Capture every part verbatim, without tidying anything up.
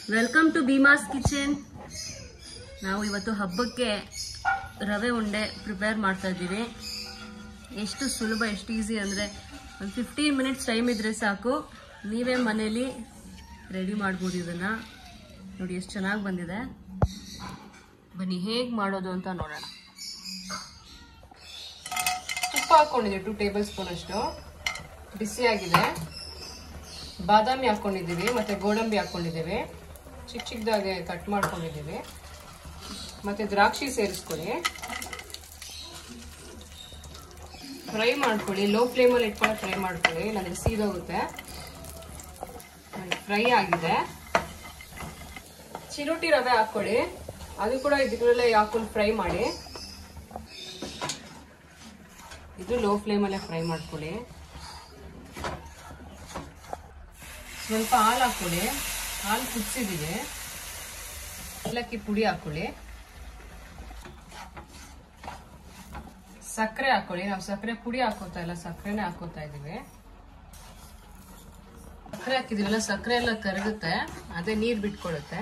Welcome to Bheemas kitchen. ನಾವು ಇವತ್ತು ಹಬ್ಬಕ್ಕೆ ರವೆ ಉಂಡೆ ಪ್ರಿಪೇರ್ ಮಾಡ್ತಾ ಇದ್ದೀವಿ. ಎಷ್ಟು ಸುಲಭ, ಎಷ್ಟು ಈಸಿ ಅಂದರೆ ಒಂದು ಫಿಫ್ಟೀನ್ ಮಿನಿಟ್ಸ್ ಟೈಮ್ ಇದ್ರೆ ಸಾಕು, ನೀವೇ ಮನೇಲಿ ರೆಡಿ ಮಾಡ್ಬೋದು. ಇದನ್ನು ನೋಡಿ ಎಷ್ಟು ಚೆನ್ನಾಗಿ ಬಂದಿದೆ. ಬನ್ನಿ ಹೇಗೆ ಮಾಡೋದು ಅಂತ ನೋಡೋಣ. ತುಪ್ಪ ಹಾಕ್ಕೊಂಡಿದ್ದೀವಿ, ಟೂ ಟೇಬಲ್ ಸ್ಪೂನ್ ಅಷ್ಟು ಬಿಸಿಯಾಗಿದೆ. ಬಾದಾಮಿ ಹಾಕ್ಕೊಂಡಿದ್ದೀವಿ ಮತ್ತು ಗೋಡಂಬಿ ಹಾಕ್ಕೊಂಡಿದ್ದೀವಿ, ಚಿಕ್ಕ ಚಿಕ್ಕದಾಗೆ ಕಟ್ ಮಾಡ್ಕೊಂಡಿದ್ದೀವಿ. ಮತ್ತು ದ್ರಾಕ್ಷಿ ಸೇರಿಸ್ಕೊಳ್ಳಿ, ಫ್ರೈ ಮಾಡ್ಕೊಳ್ಳಿ. ಲೋ ಫ್ಲೇಮಲ್ಲಿ ಇಟ್ಕೊಂಡು ಫ್ರೈ ಮಾಡ್ಕೊಳ್ಳಿ, ಇಲ್ಲಾಂದರೆ ಸೀದೋಗುತ್ತೆ. ಫ್ರೈ ಆಗಿದೆ. ಚಿರೋಟಿ ರವೆ ಹಾಕ್ಕೊಳ್ಳಿ, ಅದು ಕೂಡ ಇದರಲ್ಲೇ ಹಾಕೊಂಡು ಫ್ರೈ ಮಾಡಿ. ಇದು ಲೋ ಫ್ಲೇಮಲ್ಲೇ ಫ್ರೈ ಮಾಡ್ಕೊಳ್ಳಿ. ಸ್ವಲ್ಪ ಹಾಲು ಹಾಕ್ಕೊಳ್ಳಿ, ಹಾಲು ಕುದಿಸಿದ್ದೀವಿ. ಏಲಕ್ಕಿ ಪುಡಿ ಹಾಕ್ಕೊಳ್ಳಿ, ಸಕ್ಕರೆ ಹಾಕ್ಕೊಳ್ಳಿ. ನಾವು ಸಕ್ಕರೆ ಪುಡಿ ಹಾಕೋತಾ ಇಲ್ಲ, ಸಕ್ಕರೆನೇ ಹಾಕೋತಾ ಇದ್ದೀವಿ. ಸಕ್ಕರೆ ಹಾಕಿದೀವಲ್ಲ, ಸಕ್ಕರೆ ಎಲ್ಲ ಕರಗುತ್ತೆ, ಅದೇ ನೀರು ಬಿಟ್ಕೊಳುತ್ತೆ.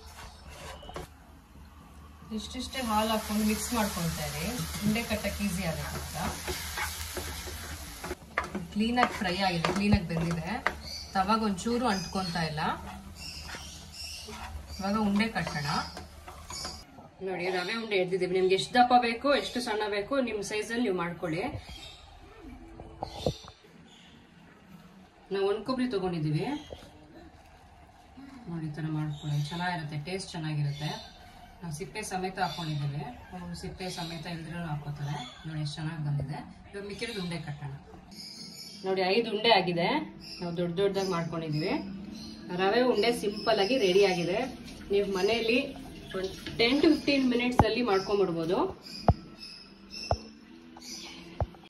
ಇಷ್ಟಿಷ್ಟೇ ಹಾಲು ಹಾಕೊಂಡು ಮಿಕ್ಸ್ ಮಾಡ್ಕೊಳ್ತಾ ಇರಿ, ಉಂಡೆ ಕಟ್ಟಕ್ಕೆ ಈಸಿ ಆಗುತ್ತೆ ಅಂತ. ಕ್ಲೀನಾಗಿ ಫ್ರೈ ಆಗಿದೆ, ಕ್ಲೀನಾಗಿ ಬೆಂದಿದೆ. ತವಾಗ ಒಂಚೂರು ಅಂಟ್ಕೊತಾ ಇಲ್ಲ. ಇವಾಗ ಉಂಡೆ ಕಟ್ಟೋಣ. ನೋಡಿ, ರವೆ ಉಂಡೆ ಎಡ್ದಿದ್ದೀವಿ. ನಿಮ್ಗೆ ಎಷ್ಟು ದಪ್ಪ ಬೇಕು, ಎಷ್ಟು ಸಣ್ಣ ಬೇಕು, ನಿಮ್ಮ ಸೈಜಲ್ಲಿ ನೀವು ಮಾಡ್ಕೊಳ್ಳಿ. ನಾವು ಒಣ ಕೊಬ್ಬರಿ ತಗೊಂಡಿದ್ದೀವಿ. ನೋಡಿ, ಈ ಥರ ಮಾಡ್ಕೊಳ್ಳಿ, ಚೆನ್ನಾಗಿರುತ್ತೆ, ಟೇಸ್ಟ್ ಚೆನ್ನಾಗಿರುತ್ತೆ. ನಾವು ಸಿಪ್ಪೆ ಸಮೇತ ಹಾಕೊಂಡಿದ್ದೀವಿ. ಸಿಪ್ಪೆ ಸಮೇತ ಇಲ್ದ್ರೂ ಹಾಕೋತಾರೆ. ನೋಡಿ ಎಷ್ಟು ಚೆನ್ನಾಗಿ ಬಂದಿದೆ. ಇವಾಗ ಮಿಕ್ಕಿರೋದು ಉಂಡೆ ಕಟ್ಟೋಣ. ನೋಡಿ, ಐದು ಉಂಡೆ ಆಗಿದೆ. ನಾವು ದೊಡ್ಡ ದೊಡ್ಡದಾಗಿ ಮಾಡ್ಕೊಂಡಿದ್ದೀವಿ. ರವೆ ಉಂಡೆ ಸಿಂಪಲ್ ಆಗಿ ರೆಡಿ ಆಗಿದೆ. ನೀವು ಮನೆಯಲ್ಲಿ ಒಂದು ಟೆನ್ ಟು ಫಿಫ್ಟೀನ್ ಮಿನಿಟ್ಸ್ ಅಲ್ಲಿ ಮಾಡ್ಕೊಂಡ್ಬಿಡ್ಬೋದು.